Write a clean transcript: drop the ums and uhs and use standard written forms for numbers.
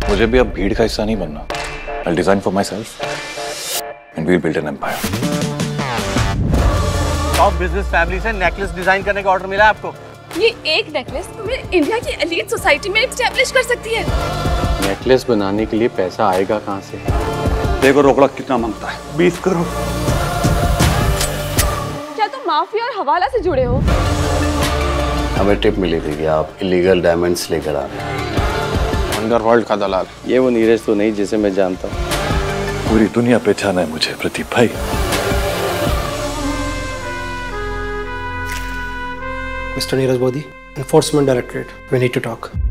मुझे भी अब भीड़ का हिस्सा नहीं बनना। I'll design for myself and we'll build an empire. Top business family से नेकलेस डिजाइन करने का ऑर्डर मिला है आपको। ये एक नेकलेस तुम्हें इंडिया की एलीट सोसाइटी में एस्टैब्लिश कर सकती है। नेकलेस बनाने के लिए पैसा आएगा कहाँ से? देखो रोकड़ा कितना मांगता है, 20 करोड़। क्या तुम माफिया और हवाला से जुड़े हो? हमें टिप मिली थी कि आप इलीगल डायमंड्स लेकर आ रहे हैं। अंडरवर्ल्ड का दलाल। ये वो नीरज तो नहीं जिसे मैं जानता हूँ। पूरी दुनिया पहचाना है मुझे प्रदीप भाई। Mr. Neeraj Modi, Enforcement Directorate. We need to talk.